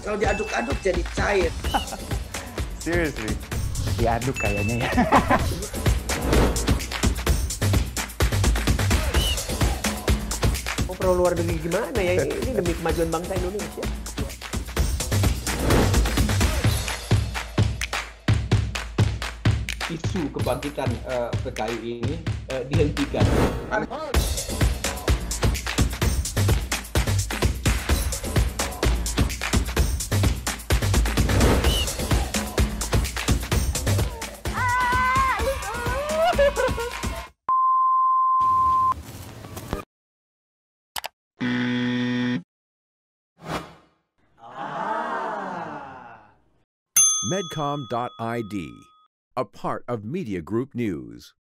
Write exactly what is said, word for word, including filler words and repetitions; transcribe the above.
Kalau diaduk-aduk jadi cair. Seriously? Diaduk kayaknya ya. Oh, pro luar negeri gimana ya? Ini demi kemajuan bangsa Indonesia. Isu kebangkitan uh, P K I ini uh, dihentikan. Medcom dot I D, a part of Media Group News.